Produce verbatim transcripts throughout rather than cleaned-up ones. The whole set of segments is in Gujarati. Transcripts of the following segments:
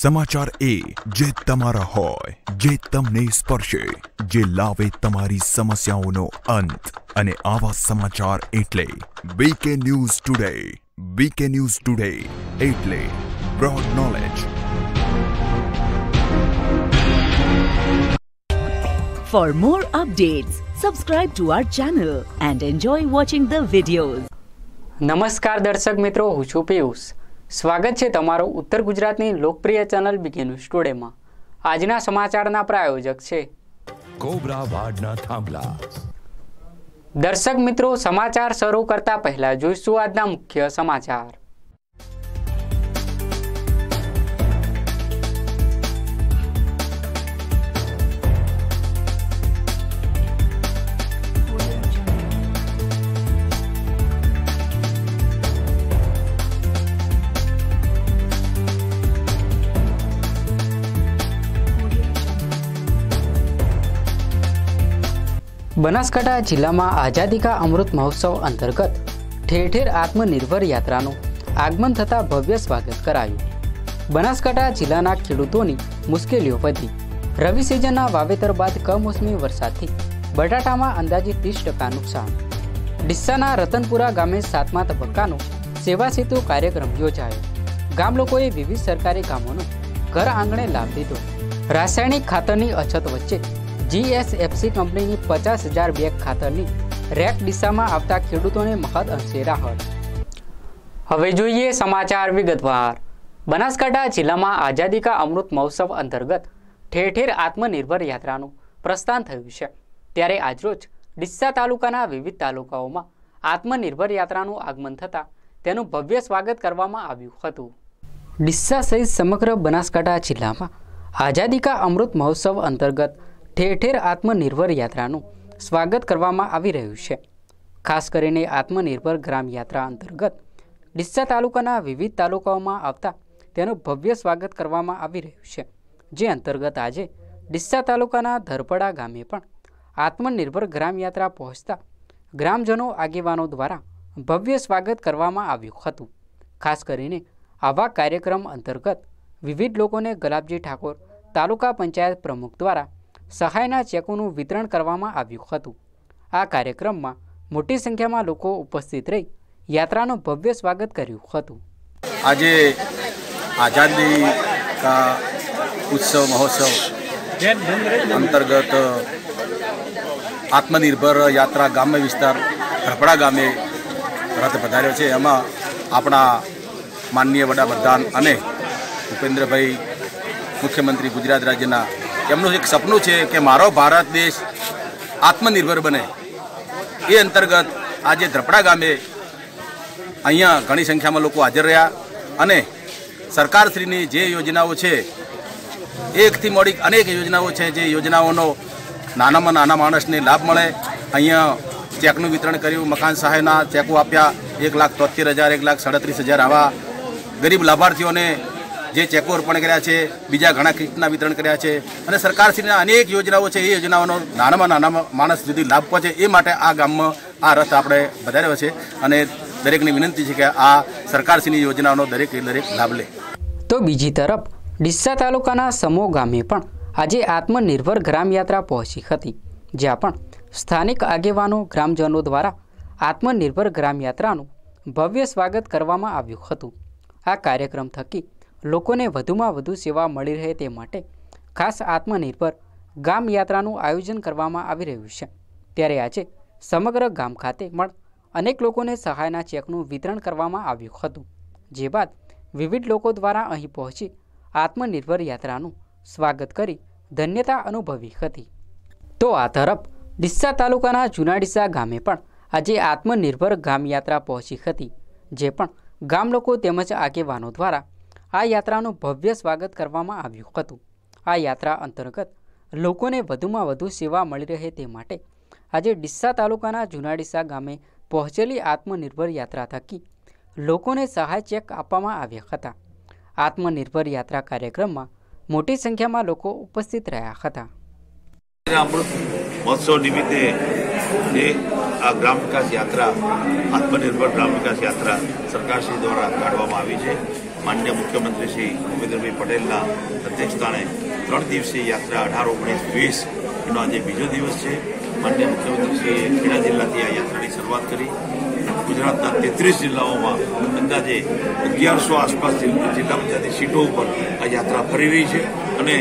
समाचार ए जे तमारा होय, जे तमने स्पर्शे, जे लावे तमारी समस्याओनो अंत अने आवा समाचार एटले BK news today. BK news today एटले broad knowledge. For more updates, subscribe to our channel and enjoy watching the videos. નમસ્કાર દર્શક મિત્રો, હું છું પિયુષ। સ્વાગત છે તમારું ઉત્તર ગુજરાતની લોકપ્રિય ચેનલ બીકે ન્યૂઝ ટુડેમાં। આજના સમાચારના પ્રાયોજક છે કોબરા વાડના થાંભલા। દર્શક મિત્રો, સમાચાર શરૂ કરતા પહેલા જોઈશું આજના મુખ્ય સમાચાર। બનાસકાંઠા જિલ્લામાં આઝાદી કા અમૃત મહોત્સવ અંતર્ગત ઠેર ઠેર આત્મનિર્ભર યાત્રાનું આગમન થતાં ભવ્ય સ્વાગત કરાયું। બનાસકાંઠા જિલ્લાના ખેડૂતોની મુશ્કેલીઓ વધી। રવિ સિઝનના વાવેતર બાદ કમોસમી વરસાદથી બટાટામાં અંદાજે ત્રીસ ટકા નુકસાન। ડીસાના રતનપુરા ગામે સાતમા તબક્કાનો સેવા સેતુ કાર્યક્રમ યોજાયો। ગામ લોકોએ વિવિધ સરકારી કામોનો ઘર આંગણે લાભ લીધો। રાસાયણિક ખાતરની અછત વચ્ચે જીએસએફસી કંપનીની પચાસ હજાર બેગ ખાતરની રેક ડીસામાં આવતા ખેડૂતોને મહદ અંશે રાહત। હવે જોઈએ સમાચાર વિગતવાર। બનાસકાંઠા જિલ્લામાં આઝાદી કા અમૃત મહોત્સવ અંતર્ગત ઠેર ઠેર આત્મનિર્ભર યાત્રાનું પ્રસ્થાન થયું છે। ત્યારે આજરોજ ડીસા તાલુકાના વિવિધ તાલુકાઓમાં આત્મનિર્ભર યાત્રાનું આગમન થતાં તેનું ભવ્ય સ્વાગત કરવામાં આવ્યું હતું। ડીસા સહિત સમગ્ર બનાસકાંઠા જિલ્લામાં આઝાદી કા અમૃત મહોત્સવ અંતર્ગત ઠેર ઠેર આત્મનિર્ભર યાત્રાનું સ્વાગત કરવામાં આવી રહ્યું છે। ખાસ કરીને આત્મનિર્ભર ગ્રામ યાત્રા અંતર્ગત ડીસા તાલુકાના વિવિધ તાલુકાઓમાં આવતા તેનું ભવ્ય સ્વાગત કરવામાં આવી રહ્યું છે। જે અંતર્ગત આજે ડીસા તાલુકાના ધરપડા ગામે પણ આત્મનિર્ભર ગ્રામ યાત્રા પહોંચતા ગ્રામજનો આગેવાનો દ્વારા ભવ્ય સ્વાગત કરવામાં આવ્યું હતું। ખાસ કરીને આવા કાર્યક્રમ અંતર્ગત વિવિધ લોકોને ગલાબજી ઠાકોર તાલુકા પંચાયત પ્રમુખ દ્વારા સહાયના ચેકોનું વિતરણ કરવામાં આવ્યું હતું। આ કાર્યક્રમમાં મોટી સંખ્યામાં લોકો ઉપસ્થિત રહી યાત્રાનું ભવ્ય સ્વાગત કર્યું હતું। આજે આઝાદી કા ઉત્સવ મહોત્સવ અંતર્ગત આત્મનિર્ભર યાત્રા ગ્રામ્ય વિસ્તાર ધરપડા ગામે રથ પધાર્યો છે। એમાં આપણા માનનીય વડાપ્રધાન અને ભૂપેન્દ્રભાઈ મુખ્યમંત્રી ગુજરાત રાજ્યના એમનું એક સપનું છે કે મારો ભારત દેશ આત્મનિર્ભર બને। એ અંતર્ગત આજે ધરપડા ગામે અહીંયા ઘણી સંખ્યામાં લોકો હાજર રહ્યા અને સરકારશ્રીની જે યોજનાઓ છે એકથી મોડી અનેક યોજનાઓ છે, જે યોજનાઓનો નાનામાં નાના માણસને લાભ મળે। અહીંયા ચેકનું વિતરણ કર્યું, મકાન સહાયના ચેકો આપ્યા, એક લાખ તોતેર હજાર એક લાખ સાડત્રીસ હજાર આવા ગરીબ લાભાર્થીઓને જે ચેકો અર્પણ કર્યા છે, બીજા ઘણા કિટના વિતરણ કર્યા છે અને સરકારશ્રીના અનેક યોજનાઓ છે, એ યોજનાઓનો નાનામાં નાના માણસ સુધી લાભ પહોંચે એ માટે આ ગામમાં આ રથ આપણે વધાર્યો છે અને દરેકની વિનંતી છે કે આ સરકારશ્રીની યોજનાઓનો દરેકે દરેક લાભ લે। તો બીજી તરફ ડીસા તાલુકાના સમો ગામે પણ આજે આત્મનિર્ભર ગ્રામ યાત્રા પહોંચી હતી, જ્યાં પણ સ્થાનિક આગેવાનો ગ્રામજનો દ્વારા આત્મનિર્ભર ગ્રામ યાત્રાનું ભવ્ય સ્વાગત કરવામાં આવ્યું હતું। આ કાર્યક્રમ થકી લોકોને વધુમાં વધુ સેવા મળી રહે તે માટે ખાસ આત્મનિર્ભર ગામ યાત્રાનું આયોજન કરવામાં આવી રહ્યું છે। ત્યારે આજે સમગ્ર ગામ ખાતે પણ અનેક લોકોને સહાયના ચેકનું વિતરણ કરવામાં આવ્યું હતું, જે બાદ વિવિધ લોકો દ્વારા અહીં પહોંચી આત્મનિર્ભર યાત્રાનું સ્વાગત કરી ધન્યતા અનુભવી હતી। તો આ તરફ ડીસા તાલુકાના જૂના ડીસા ગામે પણ આજે આત્મનિર્ભર ગામ યાત્રા પહોંચી હતી, જે પણ ગામ લોકો તેમજ આગેવાનો દ્વારા આ યાત્રાનું ભવ્ય સ્વાગત કરવામાં આવ્યું હતું। આ યાત્રા અંતર્ગત લોકોને વધુમાં વધુ સેવા મળી રહે તે માટે આજે ડીસા તાલુકાના જૂના ડીસા ગામે પહોંચેલી આત્મનિર્ભર યાત્રા થકી લોકોને સહાય ચેક આપવામાં આવ્યા હતા। આત્મનિર્ભર યાત્રા કાર્યક્રમમાં મોટી સંખ્યામાં લોકો ઉપસ્થિત રહ્યા હતા। અમૃત મહોત્સવ નિમિત્તે આ ગ્રામ વિકાસ યાત્રા આત્મનિર્ભર ગ્રામ વિકાસ યાત્રા સરકારશ્રી દ્વારા કાઢવામાં આવી છે। માન્ય મુખ્યમંત્રી શ્રી ભૂપેન્દ્રભાઈ પટેલના અધ્યક્ષસ્થાને ત્રણ દિવસીય યાત્રા અઢાર ઓગણીસ વીસ એનો આજે બીજો દિવસ છે. માન્ય મુખ્યમંત્રીશ્રીએ ખેડા જિલ્લાથી આ યાત્રાની શરૂઆત કરી. ગુજરાતના તેત્રીસ જિલ્લાઓમાં અંદાજે અગિયારસો આસપાસ જિલ્લા પંચાયતની સીટો ઉપર આ યાત્રા ફરી રહી છે અને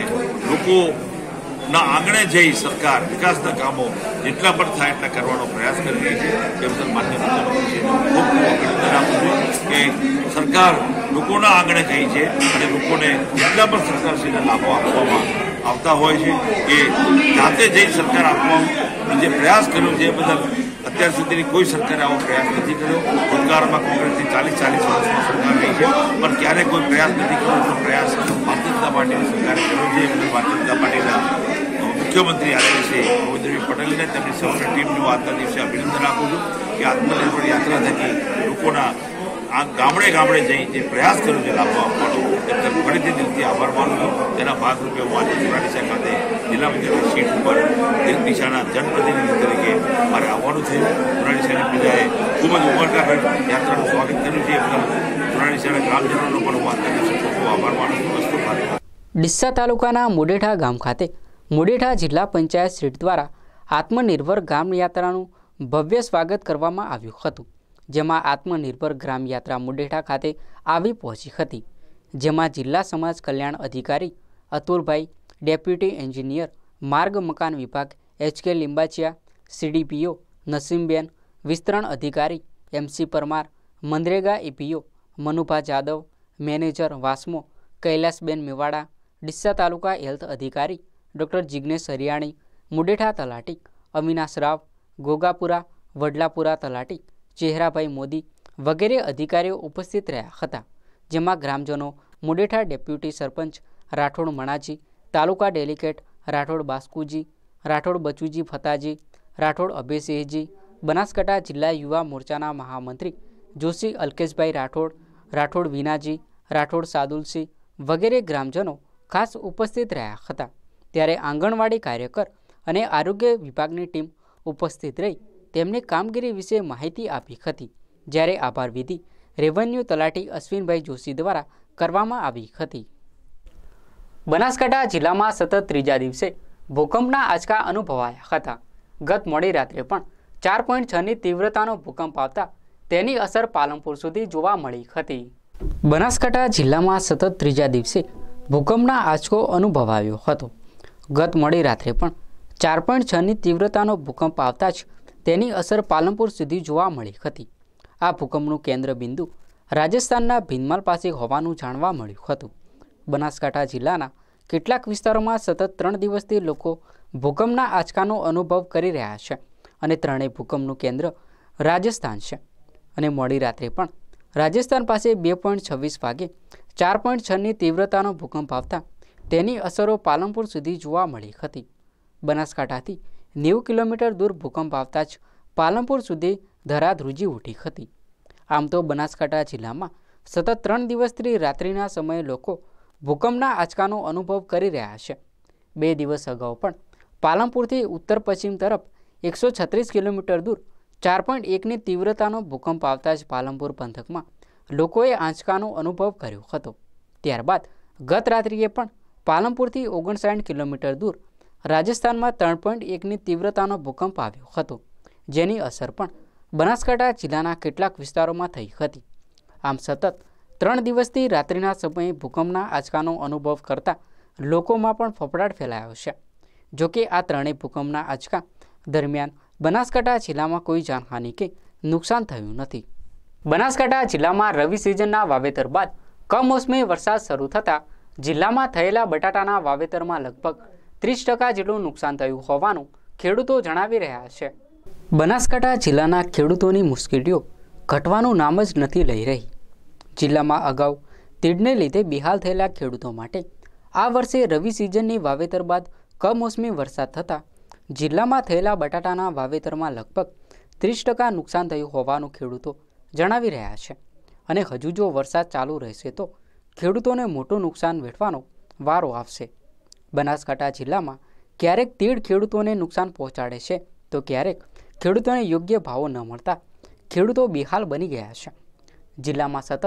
લોકોના આંગણે જઈ સરકાર વિકાસના કામો જેટલા પણ થાય એટલા કરવાનો પ્રયાસ કરી રહી છે. એ બદલ માન્ય મુખ્યમંત્રીશ્રીને ખૂબ ખૂબ અભિનંદન આપું છું કે સરકાર લોકોના આંગણે ગઈ છે અને લોકોને જેટલા પણ સરકારશ્રીને લાભો આપવામાં આવતા હોય છે એ જાતે જઈ સરકાર આપવાનો જે પ્રયાસ કર્યો છે એ બદલ અત્યાર સુધીની કોઈ સરકારે આવો પ્રયાસ નથી કર્યો. ભૂતકાળમાં કોંગ્રેસની ચાલીસ ચાલીસ વર્ષમાં સરકાર રહી છે પણ ક્યારેય કોઈ પ્રયાસ નથી કર્યો. એટલો પ્રયાસ ભારતીય જનતા પાર્ટીની સરકારે કર્યો છે. એટલે ભારતીય જનતા પાર્ટીના મુખ્યમંત્રી આદરણીય શ્રી ભૂપેન્દ્રભાઈ પટેલને તેમની સમગ્ર ટીમનું આજના દિવસે અભિનંદન આપું છું કે આત્મનિર્ભર યાત્રા થકી લોકોના આ ગામડે ગામડે જઈ જે પ્રયાસ કર્યો છે લાભો આપવાનો એ ફરીથી દિલથી આભાર માનું છું. તેના ભાગરૂપે હું આજે સુરાડીસા ખાતે જિલ્લા પંચાયતની સીટ ઉપર એક દિશાના જનપ્રતિનિધિ તરીકે મારે આવવાનું થયું. સુરાડીસાની પ્રજાએ ખૂબ જ ઉમળકાભેર યાત્રાનું સ્વાગત કર્યું છે. એ બદલ સુરાડીસાના ગ્રામજનોનો પણ હું આજના દિવસે ખૂબ ખૂબ આભાર માનું છું. વસ્તુ ભારત. ડીસા તાલુકાના મુડેઠા ગામ ખાતે મુડેઠા જિલ્લા પંચાયત સીટ દ્વારા આત્મનિર્ભર ગ્રામ યાત્રાનું ભવ્ય સ્વાગત કરવામાં આવ્યું હતું, જેમાં આત્મનિર્ભર ગ્રામ યાત્રા મુડેઠા ખાતે આવી પહોંચી હતી, જેમાં જિલ્લા સમાજ કલ્યાણ અધિકારી અતુલભાઈ, ડેપ્યુટી એન્જિનિયર માર્ગ મકાન વિભાગ H K Limbachiya, CDPO Nasimben, વિસ્તરણ અધિકારી MC Parmar, MNREGA EPO Manubha Jadav, manager વાસ્મો કૈલાસબેન મેવાડા, ડીસા તાલુકા હેલ્થ અધિકારી ડૉક્ટર જિગ્નેશ હરિયાણી, મુડેઠા તલાટી અવિનાશ રાવ, ગોગાપુરા વડલાપુરા તલાટી ચહેરાભાઈ મોદી વગેરે અધિકારીઓ ઉપસ્થિત રહ્યા હતા, જેમાં ગ્રામજનો મુડેઠા ડેપ્યુટી સરપંચ રાઠોડ મણાજી, તાલુકા ડેલિકેટ રાઠોડ બાસ્કુજી, રાઠોડ બચુજી ફતાજી, રાઠોડ અભયસિંહજી, બનાસકાંઠા જિલ્લા યુવા મોરચાના મહામંત્રી જોશી અલ્કેશભાઈ રાઠોડ, રાઠોડ વિનાજી, રાઠોડ સાદુલસિંહ વગેરે ગ્રામજનો ખાસ ઉપસ્થિત રહ્યા હતા. ત્યારે આંગણવાડી કાર્યકર અને આરોગ્ય વિભાગની ટીમ ઉપસ્થિત રહી તેમની કામગીરી વિશે માહિતી આપી હતી. જ્યારે આભાર વિધિ રેવન્યુ તલાટી અશ્વિનભાઈ જોશી દ્વારા કરવામાં આવી હતી. બનાસકાંઠા જિલ્લામાં સતત ત્રીજા દિવસે ભૂકંપના આંચકા અનુભવાયા હતા. ગત મોડી રાત્રે પણ ચાર પોઈન્ટ છની તીવ્રતાનો ભૂકંપ આવતા તેની અસર પાલનપુર સુધી જોવા મળી હતી. બનાસકાંઠા જિલ્લામાં સતત ત્રીજા દિવસે ભૂકંપના આંચકો અનુભવાયો હતો. ગત મોડી રાત્રે પણ ચાર પોઈન્ટ છની તીવ્રતાનો ભૂકંપ આવતા જ તેની અસર પાલનપુર સુધી જોવા મળી હતી. આ ભૂકંપનું કેન્દ્ર બિંદુ રાજસ્થાનના ભીનમાલ પાસે હોવાનું જાણવા મળ્યું હતું. બનાસકાંઠા જિલ્લાના કેટલાક વિસ્તારોમાં સતત ત્રણ દિવસથી લોકો ભૂકંપના આંચકાનો અનુભવ કરી રહ્યા છે અને ત્રણેય ભૂકંપનું કેન્દ્ર રાજસ્થાન છે અને મોડી રાત્રે પણ રાજસ્થાન પાસે બે પોઈન્ટ છવ્વીસ વાગે ચાર પોઈન્ટ છની તીવ્રતાનો ભૂકંપ આવતા તેની અસરો પાલનપુર સુધી જોવા મળી હતી. બનાસકાંઠાથી નેવું કિલોમીટર દૂર ભૂકંપ આવતા જ પાલનપુર સુધી ધરાધ્રુજી ઉઠી હતી. આમ તો બનાસકાંઠા જિલ્લામાં સતત ત્રણ દિવસથી રાત્રિના સમયે લોકો ભૂકંપના આંચકાનો અનુભવ કરી રહ્યા છે. બે દિવસ અગાઉ પણ પાલનપુરથી ઉત્તર પશ્ચિમ તરફ એકસો છત્રીસ કિલોમીટર દૂર ચાર પોઈન્ટ એકની તીવ્રતાનો ભૂકંપ આવતા જ પાલનપુર પંથકમાં લોકોએ આંચકાનો અનુભવ કર્યો હતો. ત્યારબાદ ગત રાત્રિએ પણ પાલનપુરથી ઓગણસાઠ કિલોમીટર દૂર રાજસ્થાનમાં ત્રણ પોઈન્ટ એકની તીવ્રતાનો ભૂકંપ આવ્યો હતો, જેની અસર પણ બનાસકાંઠા જિલ્લાના કેટલાક વિસ્તારોમાં થઈ હતી. આમ સતત ત્રણ દિવસથી રાત્રિના સમયે ભૂકંપના આંચકાનો અનુભવ કરતા લોકોમાં પણ ફફડાટ ફેલાયો છે. જોકે આ ત્રણેય ભૂકંપના આંચકા દરમિયાન બનાસકાંઠા જિલ્લામાં કોઈ જાનહાનિ કે નુકસાન થયું નથી. બનાસકાંઠા જિલ્લામાં રવિ સિઝનના વાવેતર બાદ કમોસમી વરસાદ શરૂ થતાં જિલ્લામાં થયેલા બટાટાના વાવેતરમાં લગભગ ત્રીસ ટકા જેટલું નુકસાન થયું હોવાનું ખેડૂતો જણાવી રહ્યા છે. બનાસકાંઠા જિલ્લાના ખેડૂતોની મુશ્કેલીઓ ઘટવાનું નામ જ નથી લઈ રહી. જિલ્લામાં અગાઉ તીડને લીધે બેહાલ થયેલા ખેડૂતો માટે આ વર્ષે રવિ સિઝનની વાવેતર બાદ કમોસમી વરસાદ થતાં જિલ્લામાં થયેલા બટાટાના વાવેતરમાં લગભગ ત્રીસ ટકા નુકસાન થયું હોવાનું ખેડૂતો જણાવી રહ્યા છે અને હજુ જો વરસાદ ચાલુ રહેશે તો ખેડૂતોને મોટું નુકસાન વેઠવાનો વારો આવશે. બનાસકાંઠા જિલ્લામાં ક્યારેક તીડ ખેડૂતોને નુકસાન પહોંચાડે છે તો ક્યારેક ખેડૂતોને યોગ્ય ભાવો ન મળતા ખેડૂતો બેહાલ બની ગયા છે. જિલ્લામાં સતત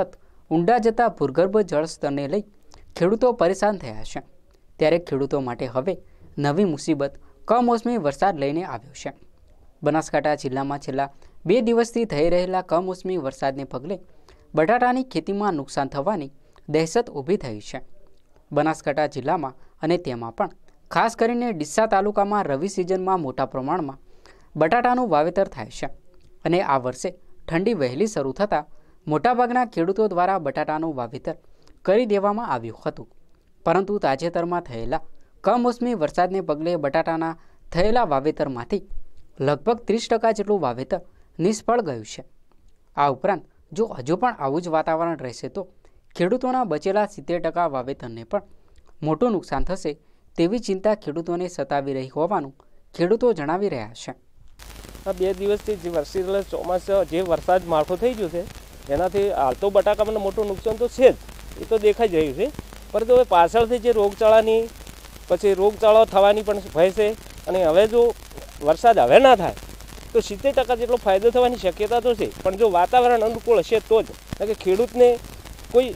ઊંડા જતા ભૂગર્ભ જળસ્તરને લઈ ખેડૂતો પરેશાન થયા છે. ત્યારે ખેડૂતો માટે હવે નવી મુસીબત કમોસમી વરસાદ લઈને આવ્યો છે. બનાસકાંઠા જિલ્લામાં છેલ્લા બે દિવસથી થઈ રહેલા કમોસમી વરસાદને પગલે બટાટાની ખેતીમાં નુકસાન થવાની દહેશત ઊભી થઈ છે. બનાસકાંઠા જિલ્લામાં અને તેમાં પણ ખાસ કરીને ડીસા તાલુકામાં રવિ સિઝનમાં મોટા પ્રમાણમાં બટાટાનું વાવેતર થાય છે અને આ વર્ષે ઠંડી વહેલી શરૂ થતાં મોટાભાગના ખેડૂતો દ્વારા બટાટાનું વાવેતર કરી દેવામાં આવ્યું હતું. પરંતુ તાજેતરમાં થયેલા કમોસમી વરસાદને પગલે બટાટાના થયેલા વાવેતરમાંથી લગભગ ત્રીસ ટકા જેટલું વાવેતર નિષ્ફળ ગયું છે. આ ઉપરાંત જો હજુ પણ આવું જ વાતાવરણ રહેશે તો ખેડૂતોના બચેલા સિત્તેર ટકા વાવેતરને પણ મોટું નુકસાન થશે તેવી ચિંતા ખેડૂતોને સતાવી રહી હોવાનું ખેડૂતો જણાવી રહ્યા છે. આ બે દિવસથી જે વરસી રહેલા ચોમાસા જે વરસાદ માળખું થઈ ગયું છે એનાથી હાલ તો બટાકામાં મોટું નુકસાન તો છે જ, એ તો દેખાઈ રહ્યું છે. પરંતુ હવે પાછળથી જે રોગચાળાની પછી રોગચાળો થવાની પણ ભય છે અને હવે જો વરસાદ હવે ના થાય તો સિત્તેર ટકા જેટલો ફાયદો થવાની શક્યતા તો છે. પણ જો વાતાવરણ અનુકૂળ હશે તો જ, કારણ કે ખેડૂતને કોઈ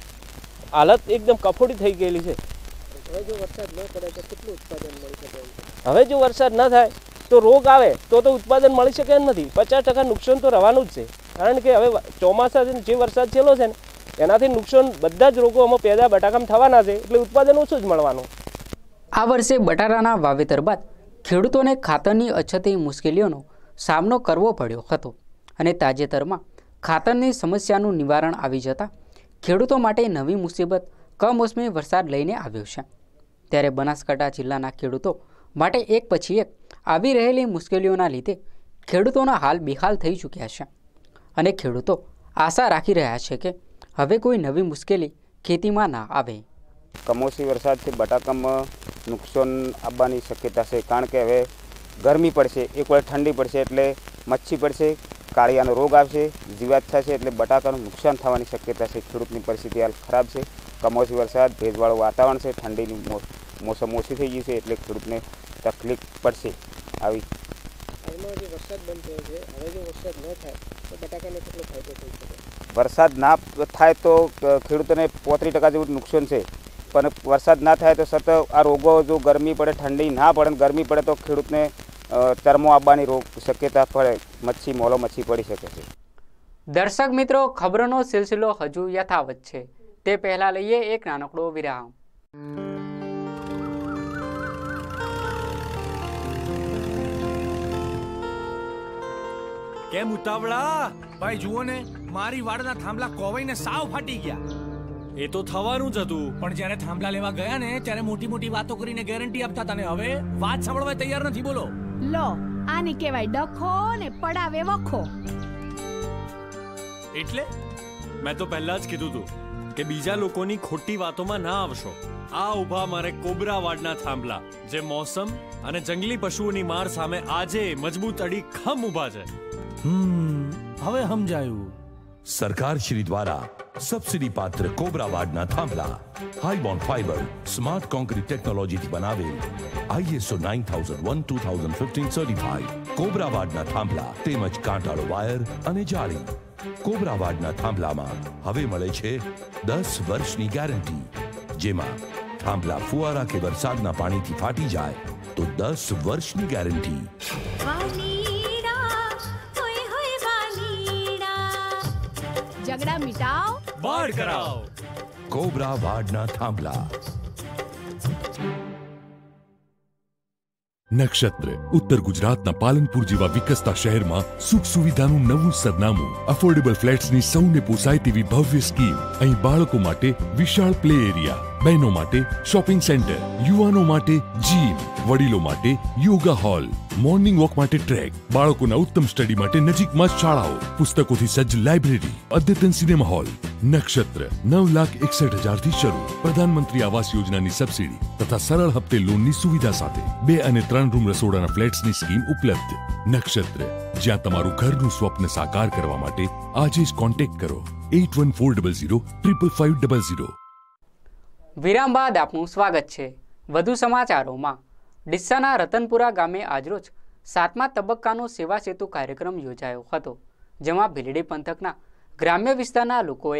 હાલત એકદમ કફોડી થઈ ગયેલી છે. હવે જો વરસાદ ન પડે તો કેટલું ઉત્પાદન મળી શકે? હવે જો વરસાદ ન થાય તો રોગ આવે તો તો ઉત્પાદન મળી શકે એમ નથી. પચાસ ટકા નુકસાન તો રહેવાનું જ છે, કારણ કે હવે ચોમાસા જે વરસાદ છેલ્લો છે ને એનાથી નુકસાન બધા જ રોગો આમાં પેદા બટાકામાં થવાના છે, એટલે ઉત્પાદન ઓછું જ મળવાનું. આ વર્ષે બટાટાના વાવેતર બાદ ખેડૂતોને ખાતરની અછતની મુશ્કેલીઓનો સામનો કરવો પડ્યો હતો અને તાજેતરમાં ખાતરની સમસ્યાનું નિવારણ આવી જતાં ખેડૂતો માટે નવી મુસીબત કમોસમી વરસાદ લઈને આવ્યો છે. ત્યારે બનાસકાંઠા જિલ્લાના ખેડૂતો માટે એક પછી એક આવી રહેલી મુશ્કેલીઓના લીધે ખેડૂતોના હાલ બેહાલ થઈ ચૂક્યા છે અને ખેડૂતો આશા રાખી રહ્યા છે કે હવે કોઈ નવી મુશ્કેલી ખેતીમાં ના આવે. કમોસમી વરસાદથી બટાકામાં નુકસાન આવવાની શક્યતા છે, કારણ કે હવે ગરમી પડશે, એક વાર ઠંડી પડશે એટલે મચ્છી પડશે, કાળિયાનો રોગ આવશે, જીવાત થશે એટલે બટાકાનું નુકસાન થવાની શક્યતા છે. ખેડૂતની પરિસ્થિતિ હાલ ખરાબ છે. કમોસમી વરસાદ, ભેજવાળું વાતાવરણ છે, ઠંડીની મોસમ ઓછી થઈ ગઈ છે એટલે ખેડૂતને તકલીફ પડશે. આવી હાલમાં જે વરસાદ બંધ થયો છે, હવે જો વરસાદ ન થાય તો બટાકાને કેટલો ફાયદો થઈ શકે? વરસાદ ના થાય તો ખેડૂતોને પોત્રીસ ટકા જેવું નુકસાન છે, પણ વરસાદ ના થાય તો સતત આ રોગો જો ગરમી પડે, ઠંડી ના પડે, ગરમી પડે તો ખેડૂતને ચરમો આવવાની રોગ શક્યતા પડે, મચ્છી મોલો મચ્છી પડી શકે છે. દર્શક મિત્રો, ખબરોનો સિલસિલો હજુ યથાવત છે, તે પહેલા લઈએ એક નાનકડો વિરામ. કેમ ઉતાવળા? ભાઈ જુઓ ને, મારી વાડના થાંભલા કોવાઈને સાવ ફાટી ગયા. એ તો થવાનું જ હતું, પણ જ્યારે થાંભલા લેવા ગયા ને ત્યારે મોટી મોટી વાતો કરીને ગેરંટી આપતા હતા ને હવે વાત સાંભળવા તૈયાર નથી. બોલો લો, આને કહેવાય ડખો ને પડાવે વખો. એટલે મેં તો પહેલા જ કીધું તું કે બીજા લોકોની ખોટી વાતોમાં ના આવશો. આ ઉભા મારે કોબરા વાડના થાંભલા, જે મોસમ અને જંગલી પશુઓની માર સામે આજે મજબૂત અડી ખમ ઉભા છે. હમ હવે સમજાયું. સરકાર શ્રી દ્વારા સબસિડી પાત્ર કોબરા વાડના થાંભલા હાઈબોન્ડ ફાઈબર સ્માર્ટ કોન્ક્રીટ ટેકનોલોજીથી બનાવેલ ISO nine thousand one two thousand fifteen certified cobra વાડના થાંભલા તેમજ કાંટાળો વાયર અને જાળી. કોબરા વાડના થાંભલામાં હવે મળે છે દસ વર્ષની ગેરંટી, જેમાં થાંભલા ફુવારા કે વરસાદના પાણીથી ફાટી જાય તો દસ વર્ષની ગેરંટી. ઝઘડા મિટાવ, બાળ કરાવ. કોબરા વાડના થાંભલા. નક્ષત્ર ઉત્તર ગુજરાતના પાલનપુર જેવા વિકસતા શહેરમાં સુખ સુવિધાનું નવું સરનામું, અફોર્ડેબલ ફ્લેટ્સની સૌને પોસાય તેવી ભવ્ય સ્કીમ. અહીં બાળકો માટે વિશાળ પ્લે એરિયા, બહેનો માટે શોપિંગ સેન્ટર, યુવાનો માટે જીમ, વડીલો માટે યોગા હોલ, મોર્નિંગ વોક માટે ટ્રેક, બાળકોના ઉત્તમ સ્ટડી માટે નજીકમાં જ શાળાઓ, પુસ્તકોથી સજ્જ લાઇબ્રેરી, અદ્યતન સિનેમા હોલ. નક્ષત્ર નવ લાખ એકસઠ હજારથી શરૂ. પ્રધાનમંત્રી આવાસ યોજનાની સબસિડી તથા સરળ હપ્તે લોનની સુવિધા સાથે બે અને ત્રણ રૂમ રસોડાના ફ્લેટ્સની સ્કીમ ઉપલબ્ધ. નક્ષત્ર, જ્યાં તમારું ઘરનું સ્વપ્ન સાકાર કરવા માટે આજે જ કોન્ટેક્ટ કરો at one four double zero triple five double zero. વિરામ બાદ આપનું સ્વાગત છે. વધુ સમાચારોમાં. ડીસાના રતનપુરા ગામે આજરોજ સાતમા તબક્કાનો સેવા સેતુ કાર્યક્રમ યોજાયો હતો, જેમાં ભીલડી પંથકના ગ્રામ્ય વિસ્તારના લોકોએ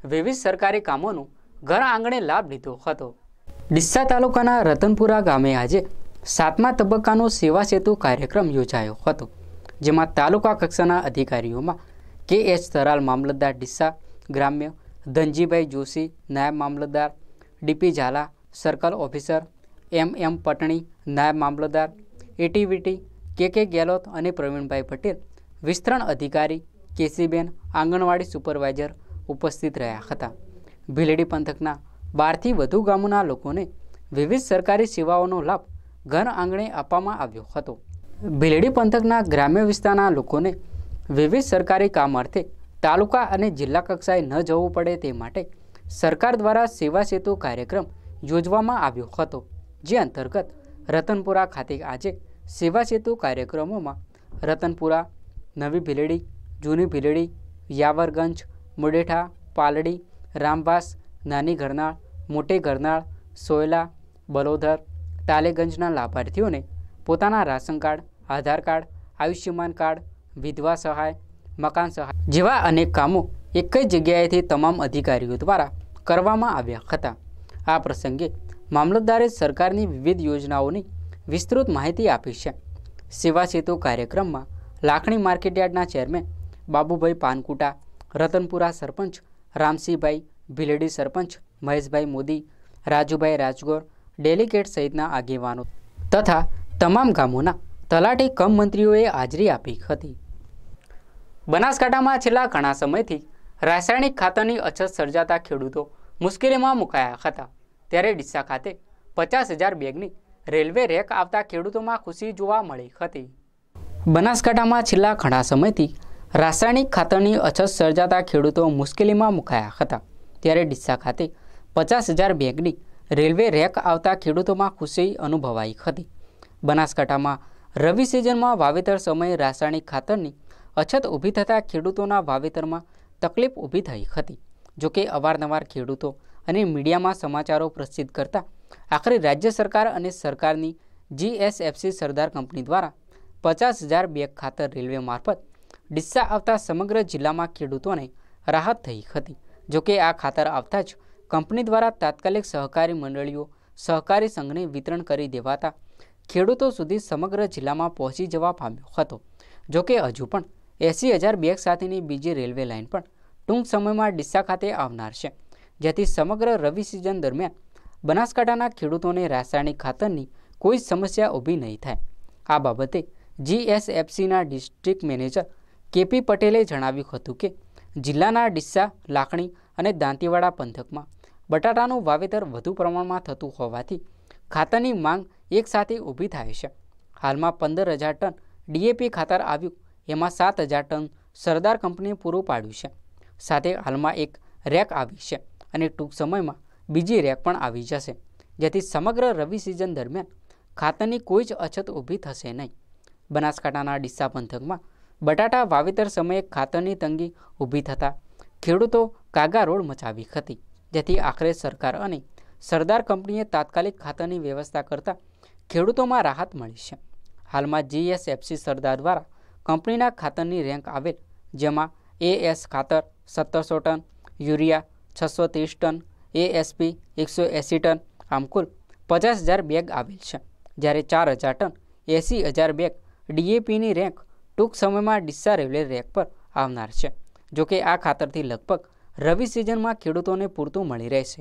વિવિધ સરકારી કામોનો ઘર આંગણે લાભ લીધો હતો. ડીસા તાલુકાના રતનપુરા ગામે આજે સાતમા તબક્કાનો સેવા સેતુ કાર્યક્રમ યોજાયો હતો, જેમાં તાલુકા કક્ષાના અધિકારીઓમાં કે એચ તરાલ મામલતદાર ડીસા ગ્રામ્ય, ધનજીભાઈ જોશી નાયબ mamlatdar, DP Zala circle officer, M M Patni નાયબ મામલતદાર, એટીવીટી કે કે ગેલોત અને પ્રવીણભાઈ પટેલ વિસ્તરણ અધિકારી, કેસીબેન આંગણવાડી સુપરવાઇઝર ઉપસ્થિત રહ્યા હતા. ભીલડી પંથકના બારથી વધુ ગામોના લોકોને વિવિધ સરકારી સેવાઓનો લાભ ઘર આંગણે આપવામાં આવ્યો હતો. ભીલડી પંથકના ગ્રામ્ય વિસ્તારના લોકોને વિવિધ સરકારી કામ અર્થે તાલુકા અને જિલ્લા કક્ષાએ ન જવું પડે તે માટે સરકાર દ્વારા સેવા સેતુ કાર્યક્રમ યોજવામાં આવ્યો હતો, જે અંતર્ગત રતનપુરા ખાતે આજે સેવા સેતુ કાર્યક્રમોમાં રતનપુરા, નવી ભીલડી, જૂની ભીલડી, યાવરગંજ, મુડેઠા, પાલડી, રામવાસ, નાની ગરનાળ, મોટી ગરનાળ, સોયલા, બલોદર, તાલેગંજના લાભાર્થીઓને પોતાના ration card, Aadhaar card, Ayushman card, વિધવા સહાય, મકાન સહાય જેવા અનેક કામો એક જ જગ્યાએથી તમામ અધિકારીઓ દ્વારા કરવામાં આવ્યા હતા. આ પ્રસંગે મામલતદારે સરકારની વિવિધ યોજનાઓની વિસ્તૃત માહિતી આપી છે. સેવા સેતુ કાર્યક્રમમાં લાખણી માર્કેટયાર્ડના ચેરમેન બાબુભાઈ પાનકુટા, રતનપુરા સરપંચ રામસિંહભાઈ, ભીલડી સરપંચ મહેશભાઈ મોદી, રાજુભાઈ રાજગોર, ડેલિગેટ સહિતના આગેવાનો તથા તમામ ગામોના તલાટી કમ મંત્રીઓએ હાજરી આપી હતી. બનાસકાંઠામાં છેલ્લા ઘણા સમયથી રાસાયણિક ખાતરની અછત સર્જાતા ખેડૂતો મુશ્કેલીમાં મુકાયા હતા, ત્યારે ડીસા ખાતે પચાસ હજાર બેગની રેલવે રેક આવતા ખેડૂતોમાં ખુશી જોવા મળી હતી. બનાસકાંઠામાં છેલ્લા ઘણા સમયથી રાસાયણિક ખાતરની અછત સર્જાતા ખેડૂતો મુશ્કેલીમાં મુકાયા હતા, ત્યારે ડીસા ખાતે પચાસ હજાર બેગની રેલવે રેક આવતા ખેડૂતોમાં ખુશી અનુભવાઈ હતી. બનાસકાંઠામાં રવિ સિઝનમાં વાવેતર સમયે રાસાયણિક ખાતરની અછત ઊભી થતાં ખેડૂતોના વાવેતરમાં તકલીફ ઊભી થઈ હતી. જોકે અવારનવાર ખેડૂતો અને મીડિયામાં સમાચારો પ્રસિદ્ધ કરતા આખરે રાજ્ય સરકાર અને સરકારની જીએસએફસી સરદાર કંપની દ્વારા પચાસ હજાર બેગ ખાતર રેલવે મારફત ડીસા આવતા સમગ્ર જિલ્લામાં ખેડૂતોને રાહત થઈ હતી. જોકે આ ખાતર આવતા જ કંપની દ્વારા તાત્કાલિક સહકારી મંડળીઓ, સહકારી સંઘને વિતરણ કરી દેવાતા ખેડૂતો સુધી સમગ્ર જિલ્લામાં પહોંચી જવા પામ્યો હતો. જોકે હજુ પણ એંસી હજાર બેગ સાથેની બીજી રેલવે લાઇન પણ ટૂંક સમયમાં ડીસા ખાતે આવનાર છે, જેથી સમગ્ર રવિ સિઝન દરમિયાન બનાસકાંઠાના ખેડૂતોને રાસાયણિક ખાતરની કોઈ સમસ્યા ઊભી નહીં થાય. આ બાબતે જીએસએફસીના ડિસ્ટ્રિક્ટ મેનેજર કેપી પટેલે જણાવ્યું હતું કે જિલ્લાના ડીસા, લાખણી અને દાંતીવાડા પંથકમાં બટાટાનું વાવેતર વધુ પ્રમાણમાં થતું હોવાથી ખાતરની માંગ એકસાથે ઊભી થાય છે. હાલમાં પંદર હજાર ટન ડીએપી ખાતર આવ્યું, એમાં સાત હજાર ટન સરદાર કંપનીએ પૂરું પાડ્યું છે. સાથે હાલમાં એક રેક આવી છે અને ટૂંક સમયમાં બીજી રેક પણ આવી જશે, જેથી સમગ્ર રવિ સિઝન દરમિયાન ખાતરની કોઈ જ અછત ઊભી થશે નહીં. બનાસકાંઠાના ડીસા પંથકમાં બટાટા વાવેતર સમયે ખાતરની તંગી ઊભી થતાં ખેડૂતો કાગારોળ મચાવી હતી, જેથી આખરે સરકાર અને સરદાર કંપનીએ તાત્કાલિક ખાતરની વ્યવસ્થા કરતા ખેડૂતોમાં રાહત મળી છે. હાલમાં જીએસએફસી સરદાર દ્વારા કંપનીના ખાતરની રેન્ક આવેલ, જેમાં એએસ ખાતર સત્તરસો ટન, યુરિયા છસો ત્રીસ ટન, એએસપી એકસો એંસી ટન, આમ કુલ પચાસ હજાર બેગ આવેલ છે. જ્યારે ચાર હજાર ટન એંસી હજાર બેગ ડીએપીની રેન્ક ટૂંક સમયમાં ડીસા રેલવે રેક પર આવનાર છે. જોકે આ ખાતરથી લગભગ રવિ સિઝનમાં ખેડૂતોને પૂરતું મળી રહેશે.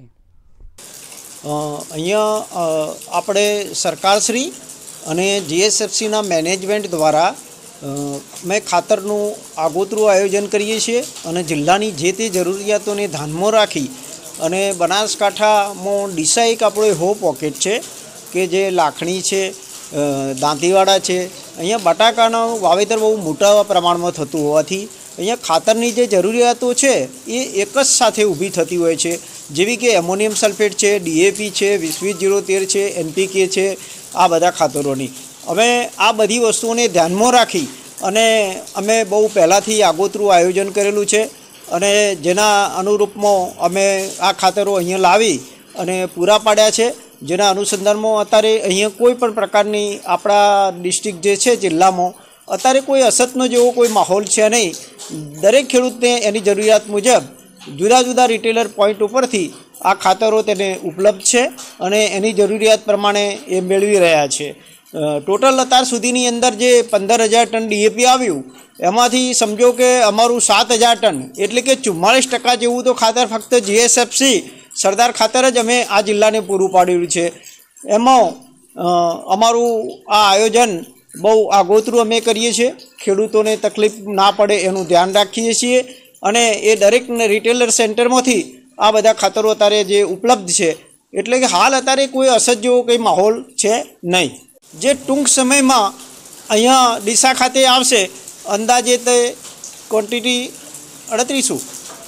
અહીંયા આપણે સરકારશ્રી અને જીએસએફસીના મેનેજમેન્ટ દ્વારા મેં ખાતરનું આગોતરું આયોજન કરીએ છીએ અને જિલ્લાની જે તે જરૂરિયાતોને ધ્યાનમાં રાખી અને બનાસકાંઠામાં ડીસા એક આપણો એવો પોકેટ છે કે જે લાખણી છે, દાંતીવાડા છે, અહીંયા બટાકાનું વાવેતર બહુ મોટા પ્રમાણમાં થતું હોવાથી અહીંયા ખાતરની જે જરૂરિયાતો છે એ એક જ સાથે ઊભી થતી હોય છે, જેવી કે એમોનિયમ સલ્ફેટ છે, ડીએપી છે, વીસ વીસ જીરો તેર છે, એનપીકે છે, આ બધા ખાતરોની અમે આ બધી વસ્તુઓને ધ્યાનમાં રાખી અને અમે બહુ પહેલાંથી આગોતરું આયોજન કરેલું છે અને જેના અનુરૂપમાં અમે આ ખાતરો અહીંયા લાવી અને પૂરા પાડ્યા છે. જેના અનુસંધાનમાં અત્યારે અહીંયા કોઈ પણ પ્રકારની આપણા ડિસ્ટ્રિક્ટ જે છે જિલ્લામાં અત્યારે કોઈ અછતનો જેવો કોઈ માહોલ છે નહીં. દરેક ખેડૂતને એની જરૂરિયાત મુજબ જુદા જુદા રિટેલર પોઈન્ટ ઉપરથી આ ખાતરો તેને ઉપલબ્ધ છે અને એની જરૂરિયાત પ્રમાણે એ મેળવી રહ્યા છે. ટોટલ અત્યાર સુધીની અંદર જે પંદર હજાર ટન ડીએપી આવ્યું એમાંથી સમજો કે અમારું સાત હજાર ટન એટલે કે ચુમ્માળીસ ટકા જેવું તો ખાતર ફક્ત જીએસએફસી સરદાર ખાતર જ અમે આ જિલ્લાને પૂરું પાડ્યું છે. એમાં અમારું આ આયોજન બહુ આગોતરું અમે કરીએ છીએ. ખેડૂતોને તકલીફ ના પડે એનું ધ્યાન રાખીએ છીએ અને એ દરેક રિટેલર સેન્ટરમાંથી આ બધા ખાતરો અત્યારે જે ઉપલબ્ધ છે એટલે કે હાલ અત્યારે કોઈ અસર જેવો કંઈ માહોલ છે નહીં. જે ટૂંક સમયમાં અહીંયા ડીસા ખાતે આવશે અંદાજે તે ક્વોન્ટિટી અડત્રીસો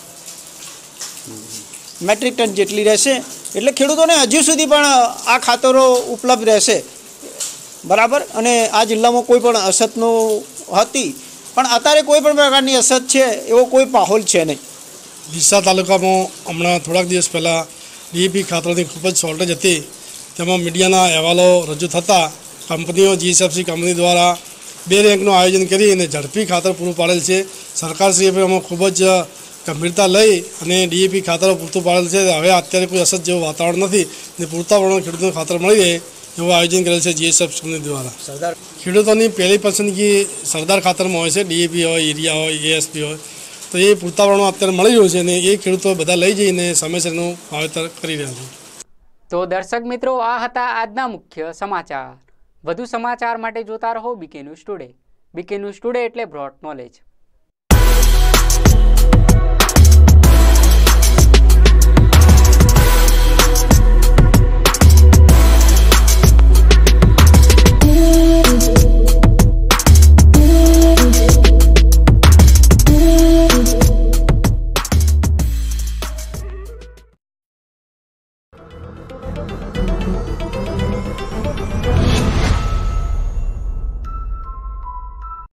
મેટ્રિક ટન જેટલી રહેશે એટલે ખેડૂતોને હજુ સુધી પણ આ ખાતરો ઉપલબ્ધ રહેશે બરાબર. અને આ જિલ્લામાં કોઈ પણ અછતનો હતી પણ અત્યારે કોઈ પણ પ્રકારની અછત છે એવો કોઈ માહોલ છે નહીં. ડીસા તાલુકામાં હમણાં થોડાક દિવસ પહેલાં ડીએપી ખાતરોની ખૂબ જ શોર્ટેજ હતી. તેમાં મીડિયાના અહેવાલો રજૂ થતાં કંપનીઓ જીએસએફસી કંપની દ્વારા બે રેન્કનું આયોજન કરી અને ઝડપી ખાતર પૂરું પાડેલ છે. સરકારશ્રીએ પણ એમાં ખૂબ જ ગંભીરતા લઈ અને ડીએપી ખાતરો પૂરતું પાડેલ છે. હવે અત્યારે કોઈ અસર જેવું વાતાવરણ નથી અને પૂરતા પ્રમાણમાં ખેડૂતોને ખાતર મળી રહે એવું આયોજન કરેલ છે જીએસએફ કંપની દ્વારા. સરદાર ખેડૂતોની પહેલી પસંદગી સરદાર ખાતરમાં હોય છે. ડીએપી હોય, યુરિયા હોય, એએસપી હોય તો એ પૂરતા પ્રમાણમાં અત્યારે મળી રહ્યું છે અને એ ખેડૂતો બધા લઈ જઈને સમયસરનું વાવેતર કરી રહ્યા છે. તો દર્શક મિત્રો, આ હતા આજના મુખ્ય સમાચાર. વધુ સમાચાર માટે જોતા રહો BK news today. BK news today એટલે બ્રોડ નોલેજ.